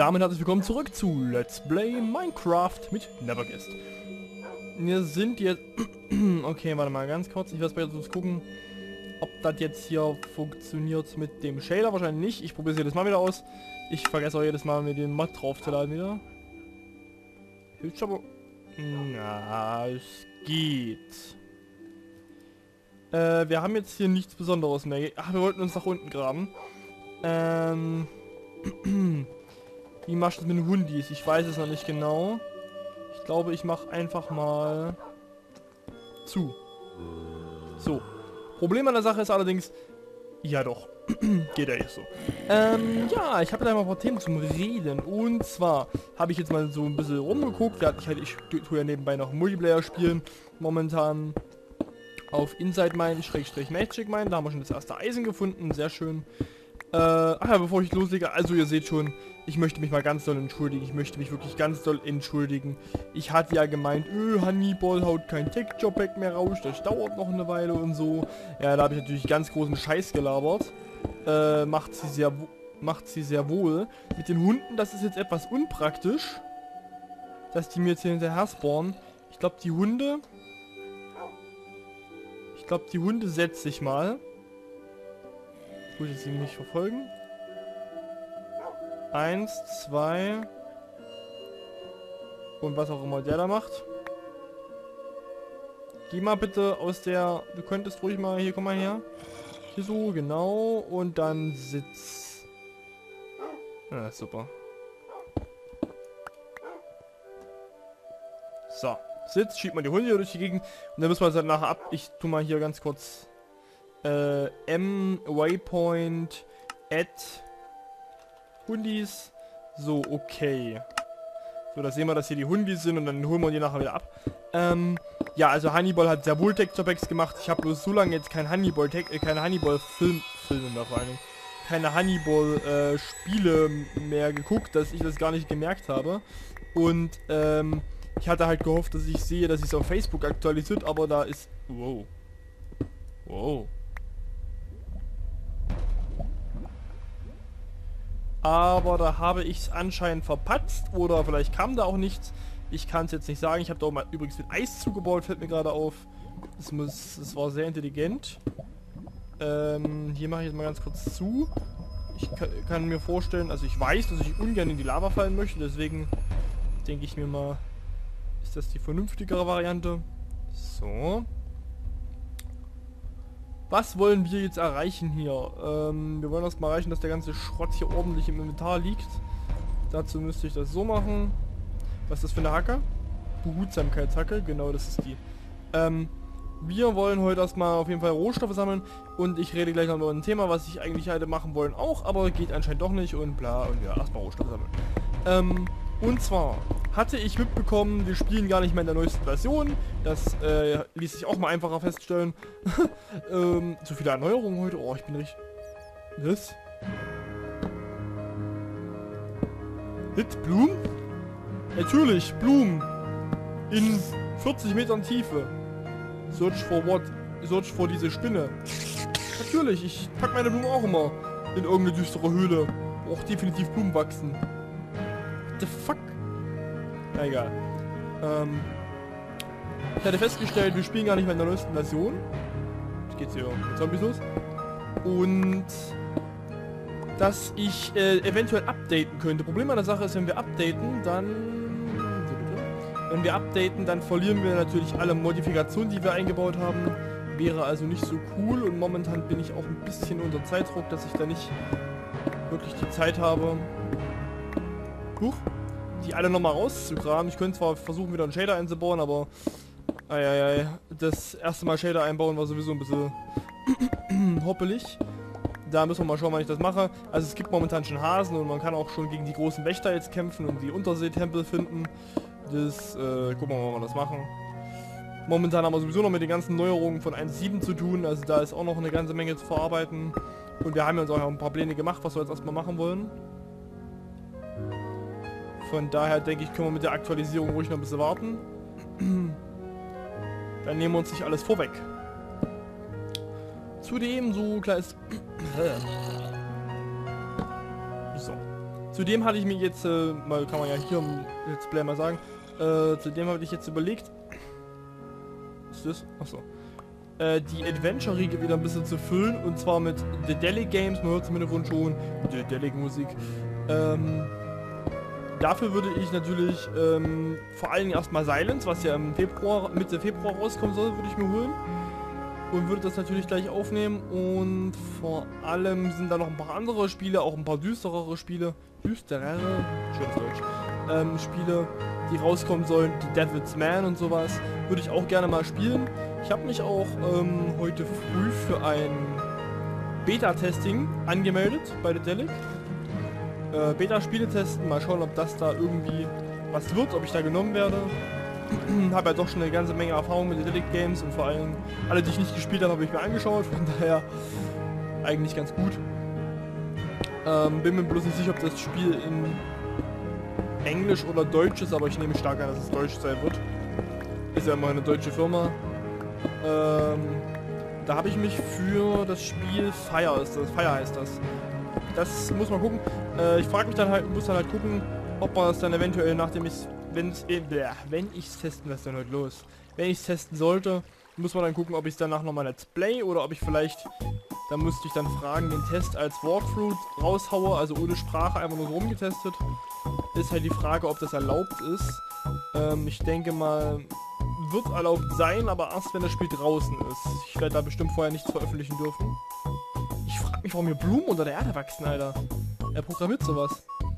damit herzlich willkommen zurück zu Let's Play Minecraft mit Neverguest. Wir sind jetzt... Okay, warte mal ganz kurz. Ich werde jetzt gucken, ob das jetzt hier funktioniert mit dem Shader. Wahrscheinlich nicht. Ich probiere es jedes Mal wieder aus. Ich vergesse auch jedes Mal, mir den Mod draufzuladen wieder. Hilft aber... Na, es geht. Wir haben jetzt hier nichts Besonderes mehr. Ach, wir wollten uns nach unten graben. Wie machst du das mit den Hundis? Ich weiß es noch nicht genau. Ich glaube, ich mache einfach mal zu. So. Problem an der Sache ist allerdings... Ja doch. Geht ja jetzt so. Ja, ich habe da mal ein paar Themen zum Reden. Und zwar habe ich jetzt mal so ein bisschen rumgeguckt. Ich tue ja nebenbei noch Multiplayer spielen. Momentan auf Inside Mine /Magic Mine. Da haben wir schon das erste Eisen gefunden. Sehr schön. Ach ja, bevor ich loslege, also ihr seht schon, ich möchte mich mal ganz doll entschuldigen. Ich möchte mich wirklich ganz doll entschuldigen. Ich hatte ja gemeint, Honeyball haut kein Texture-Pack mehr raus, das dauert noch eine Weile und so. Ja, da habe ich natürlich ganz großen Scheiß gelabert. Macht sie sehr wohl. Mit den Hunden, das ist jetzt etwas unpraktisch, dass die mir jetzt hier hinterher spawnen. Ich glaube, die Hunde setze ich mal. Gut, jetzt sie mich verfolgen. 1, 2 und was auch immer der da macht. Geh mal bitte aus der... Du könntest ruhig mal... Hier, komm mal her. Hier so, genau. Und dann Sitz. Ja, super. So. Sitz, schiebt man die Hunde hier durch die Gegend. Und dann müssen wir es dann nachher ab... Ich tu mal hier ganz kurz... M Waypoint at Hundis. So, okay. So, da sehen wir, dass hier die Hundis sind und dann holen wir die nachher wieder ab. Ja, also Honeyball hat sehr wohl Texture Packs gemacht. Ich habe bloß so lange jetzt kein Honeyball-Filme mehr vor allen Dingen. Keine Honeyball-Spiele mehr geguckt, dass ich das gar nicht gemerkt habe. Und ich hatte halt gehofft, dass ich sehe, dass es auf Facebook aktualisiert, aber da ist... Wow. Wow. Aber da habe ich es anscheinend verpatzt oder vielleicht kam da auch nichts. Ich kann es jetzt nicht sagen. Ich habe da auch mal übrigens mit Eis zugebaut, fällt mir gerade auf. Das war sehr intelligent. Hier mache ich jetzt mal ganz kurz zu. Ich kann mir vorstellen, also ich weiß, dass ich ungern in die Lava fallen möchte, deswegen denke ich mir mal, ist das die vernünftigere Variante. So. Was wollen wir jetzt erreichen hier? Wir wollen erstmal erreichen, dass der ganze Schrott hier ordentlich im Inventar liegt. Dazu müsste ich das so machen. Was ist das für eine Hacke? Behutsamkeitshacke, genau, das ist die. Wir wollen heute erstmal auf jeden Fall Rohstoffe sammeln und ich rede gleich noch über ein Thema, was ich eigentlich hätte machen wollen auch, aber geht anscheinend doch nicht und bla und ja, erstmal Rohstoffe sammeln. Und zwar hatte ich mitbekommen, wir spielen gar nicht mehr in der neuesten Version. Das ließ sich auch mal einfacher feststellen. So viele Erneuerungen heute. Oh, ich bin richtig... Was? Hit Blumen? Natürlich, Blumen. In 40 Metern Tiefe. Search for what? Search for diese Spinne. Natürlich, ich pack meine Blumen auch immer in irgendeine düstere Höhle, wo auch definitiv Blumen wachsen. What the fuck? Na egal. Ich hatte festgestellt, wir spielen gar nicht mehr in der neuesten Version. Jetzt geht's hier mit Zombies los. Und dass ich eventuell updaten könnte. Problem an der Sache ist, wenn wir updaten, dann verlieren wir natürlich alle Modifikationen, die wir eingebaut haben. Wäre also nicht so cool und momentan bin ich auch ein bisschen unter Zeitdruck, dass ich da nicht wirklich die Zeit habe, die alle nochmal rauszugraben. Ich könnte zwar versuchen, wieder einen Shader einzubauen, aber das erste Mal Shader einbauen war sowieso ein bisschen hoppelig. Da müssen wir mal schauen, wann ich das mache. Also es gibt momentan schon Hasen und man kann auch schon gegen die großen Wächter jetzt kämpfen und die Unterseetempel finden. Das, gucken wir mal, wann wir das machen. Momentan haben wir sowieso noch mit den ganzen Neuerungen von 1.7 zu tun, also da ist auch noch eine ganze Menge zu verarbeiten. Und wir haben uns auch ein paar Pläne gemacht, was wir jetzt erstmal machen wollen. Von daher denke ich, können wir mit der Aktualisierung ruhig noch ein bisschen warten. Dann nehmen wir uns nicht alles vorweg. Zudem so kleines... So. Zudem hatte ich mir jetzt, mal kann man ja hier im Let's Play mal sagen, zudem habe ich jetzt überlegt, was ist das? Achso. Die Adventure-Riege wieder ein bisschen zu füllen, und zwar mit The Delic Games, man hört es im Hintergrund schon, The Delic Musik. Dafür würde ich natürlich vor allen Dingen erstmal Silence, was ja im Februar, Mitte Februar rauskommen soll, würde ich mir holen. Und würde das natürlich gleich aufnehmen, und vor allem sind da noch ein paar andere Spiele, auch ein paar düsterere Spiele, schönes Deutsch, Spiele, die rauskommen sollen, die Devil's Man und sowas, würde ich auch gerne mal spielen. Ich habe mich auch heute früh für ein Beta-Testing angemeldet bei The Delic. Beta-Spiele testen, mal schauen, ob das da irgendwie was wird, ob ich da genommen werde. Habe ja doch schon eine ganze Menge Erfahrung mit The Delic Games, und vor allem alle, die ich nicht gespielt habe, habe ich mir angeschaut, von daher eigentlich ganz gut. Bin mir bloß nicht sicher, ob das Spiel in Englisch oder Deutsch ist, aber ich nehme stark an, dass es Deutsch sein wird. Ist ja immer eine deutsche Firma. Da habe ich mich für das Spiel Fire heißt das. Das muss man gucken. Ich frage mich dann halt, muss dann halt gucken, ob man es dann eventuell, nachdem ich wenn ich es testen, was ist denn heute los? Wenn ich es testen sollte, muss man dann gucken, ob ich es danach nochmal Let's Play, oder ob ich vielleicht, da müsste ich dann fragen, den Test als Walkthrough raushaue, also ohne Sprache, einfach nur so rumgetestet. Ist halt die Frage, ob das erlaubt ist. Ich denke mal, wird erlaubt sein, aber erst wenn das Spiel draußen ist. Ich werde da bestimmt vorher nichts veröffentlichen dürfen. Ich frage mich, warum hier Blumen unter der Erde wachsen, Alter. Er programmiert sowas.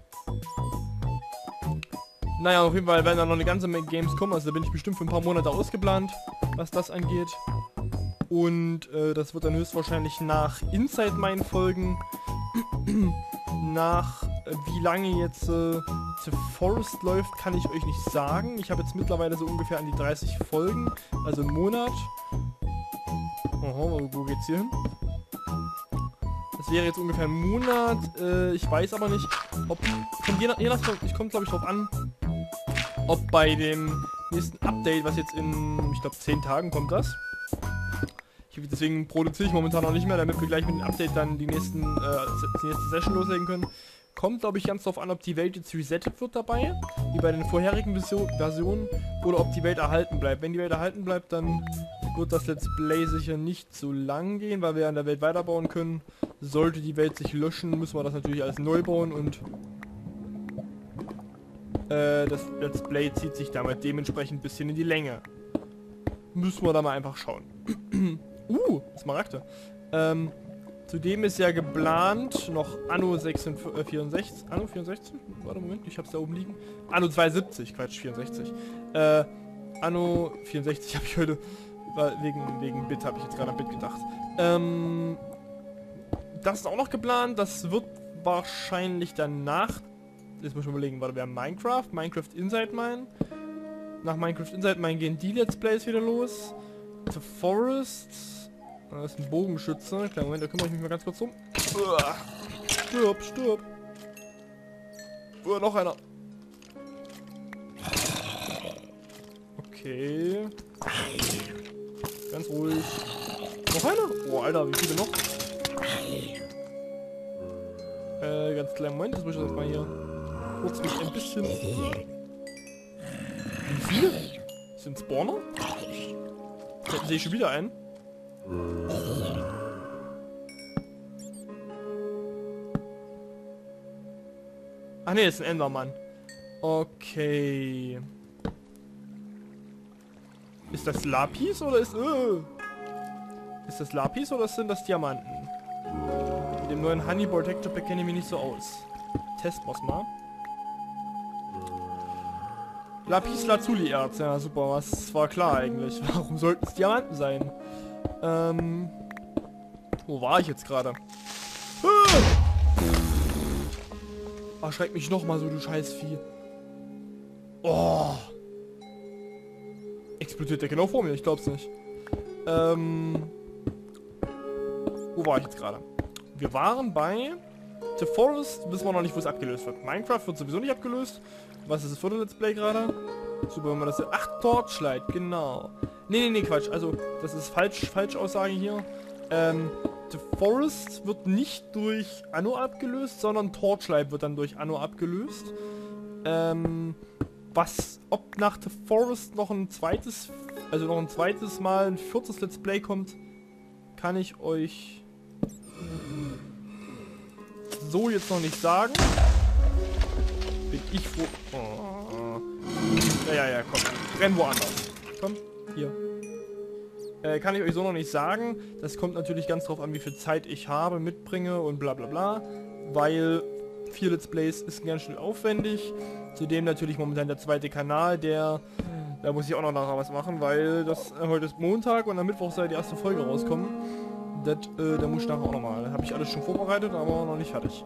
Naja, auf jeden Fall werden da noch eine ganze Menge Games kommen, also da bin ich bestimmt für ein paar Monate ausgeplant, was das angeht. Und das wird dann höchstwahrscheinlich nach Inside meinen Folgen, nach wie lange jetzt The Forest läuft, kann ich euch nicht sagen. Ich habe jetzt mittlerweile so ungefähr an die 30 Folgen, also einen Monat. Oho, wo geht's hier hin? Das wäre jetzt ungefähr ein Monat, ich weiß aber nicht, ob, je nach ich kommt glaube ich drauf an, ob bei dem nächsten Update, was jetzt in, ich glaube 10 Tagen kommt das. Deswegen produziere ich momentan noch nicht mehr, damit wir gleich mit dem Update dann die nächste Session loslegen können. Kommt glaube ich ganz drauf an, ob die Welt jetzt resettet wird dabei, wie bei den vorherigen Versionen, oder ob die Welt erhalten bleibt. Wenn die Welt erhalten bleibt, dann wird das Let's Play sicher nicht so lang gehen, weil wir an der Welt weiterbauen können. Sollte die Welt sich löschen, müssen wir das natürlich alles neu bauen, und das Let's Play zieht sich damit dementsprechend ein bisschen in die Länge. Müssen wir da mal einfach schauen. Smaragde. Zudem ist ja geplant noch Anno 64. Anno 64? Warte, Moment, ich hab's da oben liegen. Anno 72, Quatsch, 64. Anno 64 habe ich heute, wegen Bit habe ich jetzt gerade an Bit gedacht. Das ist auch noch geplant, das wird wahrscheinlich danach, jetzt muss ich mal überlegen, warte, wir haben Minecraft Inside Mine. Nach Minecraft Inside Mine gehen die Let's Plays wieder los. The Forest, das ist ein Bogenschütze, kleinen Moment, da kümmere ich mich mal ganz kurz um. Stirb. Noch einer. Okay. Ganz ruhig. Noch einer? Oh, Alter, wie viele noch? Ganz kleinen Moment, das muss ich erstmal hier kurz mich ein bisschen... Wie viele? Sind Spawner? Da sehe ich schon wieder einen. Ach ne, das ist ein Endermann. Okay. Ist das Lapis oder ist... Ist das Lapis oder sind das Diamanten? Mit dem neuen Honeyball Texture Pack kenne ich mich nicht so aus. Testen wir's mal. Lapis Lazuli Erz, ja super, was war klar eigentlich. Warum sollten es Diamanten sein? Wo war ich jetzt gerade? Erschreck mich nochmal so, du Scheißvieh. Oh. Explodiert der genau vor mir, ich glaub's nicht. Wo war ich jetzt gerade? Wir waren bei The Forest, wissen wir noch nicht, wo es abgelöst wird. Minecraft wird sowieso nicht abgelöst. Was ist das für ein Let's Play gerade? Super, wenn man das... Ach, Torchlight, genau. Nee, Quatsch. Also, das ist Falschaussage hier. The Forest wird nicht durch Anno abgelöst, sondern Torchlight wird dann durch Anno abgelöst. Ob nach The Forest noch ein zweites Mal ein 4. Let's Play kommt, kann ich euch so jetzt noch nicht sagen. Bin ich froh. Oh. Ja, komm. Renn woanders. Komm, hier. Kann ich euch so noch nicht sagen. Das kommt natürlich ganz drauf an, wie viel Zeit ich habe, mitbringe und bla bla bla. Weil 4 Let's Plays ist ganz schön aufwendig. Zudem natürlich momentan der zweite Kanal, da muss ich auch noch nachher was machen, weil das heute ist Montag und am Mittwoch soll die erste Folge rauskommen. Da muss ich nachher auch nochmal. Habe ich alles schon vorbereitet, aber noch nicht fertig.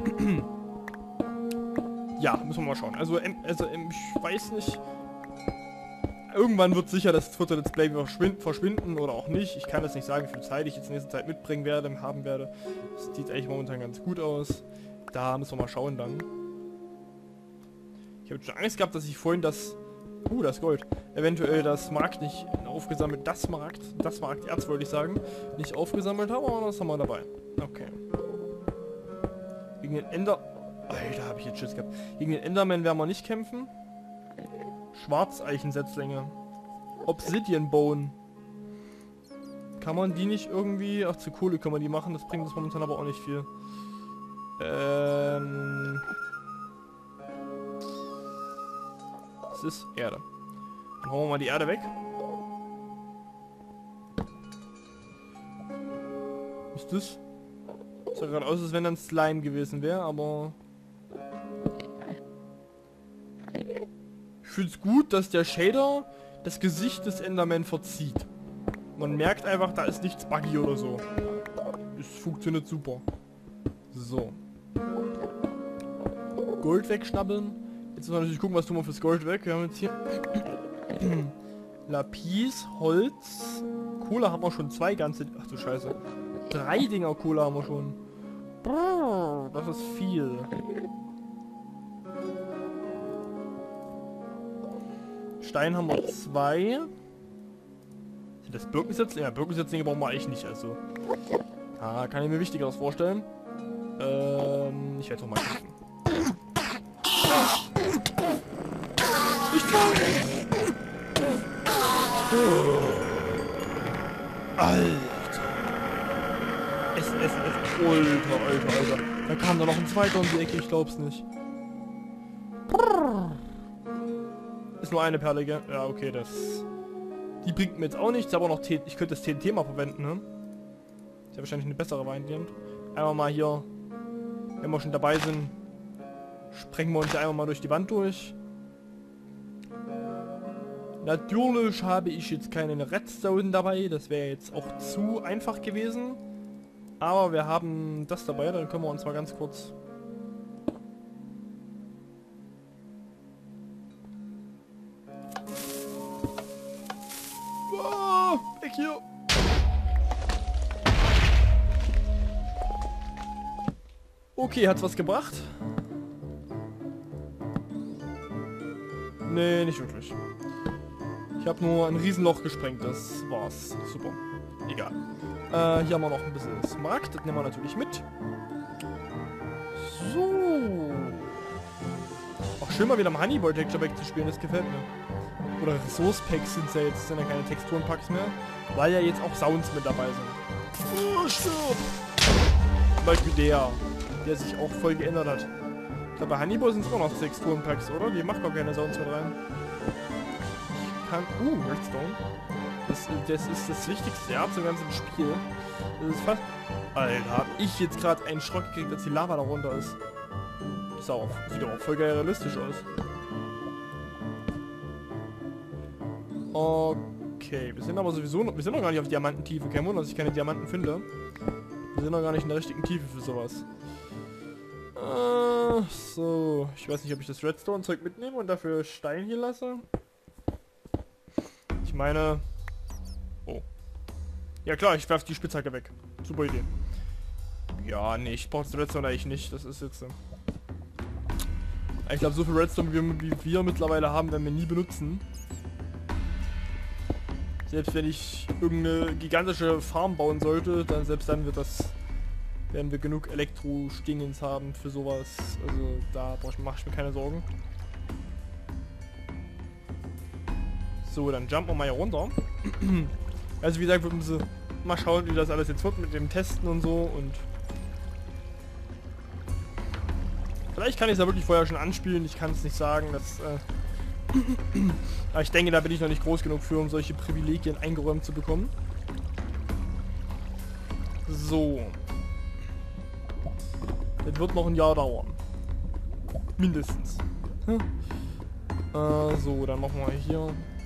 Ja, müssen wir mal schauen. Also ich weiß nicht. Irgendwann wird sicher das 4. Let's Play verschwinden oder auch nicht. Ich kann das nicht sagen, wie viel Zeit ich jetzt in nächster Zeit mitbringen werde, haben werde. Das sieht eigentlich momentan ganz gut aus. Da müssen wir mal schauen dann. Ich habe schon Angst gehabt, dass ich vorhin das Gold. Eventuell das Markt nicht aufgesammelt, das Markterz wollte ich sagen, nicht aufgesammelt habe, aber das haben wir dabei. Okay. Gegen den Alter, habe ich jetzt Schiss gehabt. Gegen den Enderman werden wir nicht kämpfen. Schwarzeichen-Setzlinge. Obsidian Bone. Kann man die nicht irgendwie... Ach, zu Kohle kann man die machen, das bringt uns momentan aber auch nicht viel. Das ist Erde. Dann hauen wir mal die Erde weg. Ist das? Sah gerade aus, als wenn dann Slime gewesen wäre, aber... Ich finde es gut, dass der Shader das Gesicht des Enderman verzieht. Man merkt einfach, da ist nichts buggy oder so. Es funktioniert super. So. Gold wegschnabbeln. Jetzt müssen wir natürlich gucken, was tun wir fürs Gold weg. Wir haben jetzt hier Lapis, Holz, Kohle haben wir schon 2 ganze... Ach du Scheiße. 3 Dinger Kohle haben wir schon. Das ist viel. Stein haben wir 2. Sind das Birkensetzlinge? Ja, Birkensetzlinge brauchen wir eigentlich nicht, also. Kann ich mir Wichtigeres vorstellen. Ich werde doch mal gucken. Alter. Alter. Da kam da noch ein zweiter um die Ecke, ich glaub's nicht. Ist nur eine Perle, gell? Ja, okay, die bringt mir jetzt auch nichts, aber noch ich könnte das TNT mal verwenden, ne? Ist ja wahrscheinlich eine bessere Variante. Einmal mal hier, wenn wir schon dabei sind, sprengen wir uns ja einmal mal durch die Wand durch. Natürlich habe ich jetzt keinen Redstone dabei, das wäre jetzt auch zu einfach gewesen. Aber wir haben das dabei, dann können wir uns mal ganz kurz... Weg hier! Okay, hat's was gebracht? Nee, nicht wirklich. Ich habe nur ein Riesenloch gesprengt, das war's. Super. Egal. Hier haben wir noch ein bisschen Smaragd, das nehmen wir natürlich mit. So. Auch schön mal wieder am Honeyboy Texture Pack zu spielen, das gefällt mir. Oder Resource Packs sind ja jetzt, sind ja keine Texturenpacks mehr, weil ja jetzt auch Sounds mit dabei sind. Oh, stirb! Zum Beispiel der sich auch voll geändert hat. Ich glaube, bei Honeyboy sind es auch noch Texturenpacks, oder? Die macht gar keine Sounds mit rein. Ich kann... Redstone. Das ist das wichtigste Erz im ganzen Spiel. Das ist fast... Alter, hab ich jetzt gerade einen Schrott gekriegt, als die Lava da runter ist. Das sieht auch voll geil realistisch aus. Okay, wir sind aber sowieso noch... Wir sind noch gar nicht auf Diamantentiefe. Kein Wunder, dass ich keine Diamanten finde. Wir sind noch gar nicht in der richtigen Tiefe für sowas. So. Ich weiß nicht, ob ich das Redstone-Zeug mitnehme und dafür Stein hier lasse. Ich meine... Oh. Ja klar, ich werfe die Spitzhacke weg. Super Idee. Ja, nee, ich brauche das Redstone eigentlich nicht. Das ist jetzt... Ich glaube, so viel Redstone, wie wir mittlerweile haben, werden wir nie benutzen. Selbst wenn ich irgendeine gigantische Farm bauen sollte, dann selbst dann werden wir genug Elektro-Stingens haben für sowas. Also da mache ich mir keine Sorgen. So, dann jumpen wir mal hier runter. Also wie gesagt, wir müssen mal schauen, wie das alles jetzt wird mit dem Testen und so. Und vielleicht kann ich es ja wirklich vorher schon anspielen. Ich kann es nicht sagen. Aber ich denke, da bin ich noch nicht groß genug für, um solche Privilegien eingeräumt zu bekommen. So. Das wird noch ein Jahr dauern. Mindestens. So, dann machen wir hier.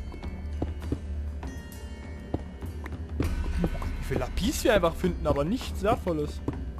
Wie viel Lapis wir einfach finden, aber nichts Wertvolles.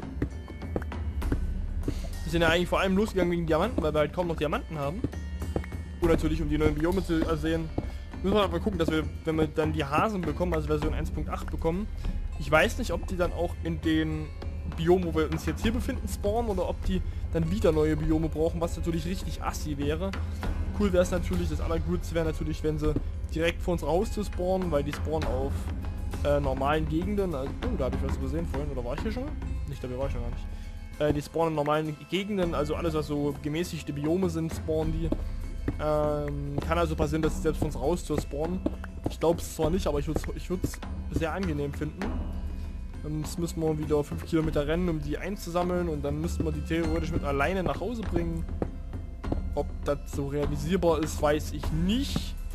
Wir sind ja eigentlich vor allem losgegangen wegen Diamanten, weil wir halt kaum noch Diamanten haben. Und natürlich, um die neuen Biome zu sehen, müssen wir aber gucken, dass wir, wenn wir dann die Hasen bekommen, also Version 1.8 bekommen, ich weiß nicht, ob die dann auch in den Biomen, wo wir uns jetzt hier befinden, spawnen, oder ob die dann wieder neue Biome brauchen, was natürlich richtig assi wäre. Cool wäre es natürlich, das Allergutste wäre natürlich, wenn sie direkt vor uns raus zu spawnen, weil die spawnen auf normalen Gegenden. Also, oh, da habe ich was übersehen vorhin, oder war ich hier schon? Nicht, da war ich schon gar nicht. Die spawnen in normalen Gegenden, also alles, was so gemäßigte Biome sind, spawnen die. Kann also passieren, dass sie selbst von uns raus zu spawnen. Ich glaube es zwar nicht, aber ich würde es sehr angenehm finden. Sonst müssen wir wieder 5 Kilometer rennen, um die einzusammeln, und dann müssten wir die theoretisch mit alleine nach Hause bringen. Ob das so realisierbar ist, weiß ich nicht.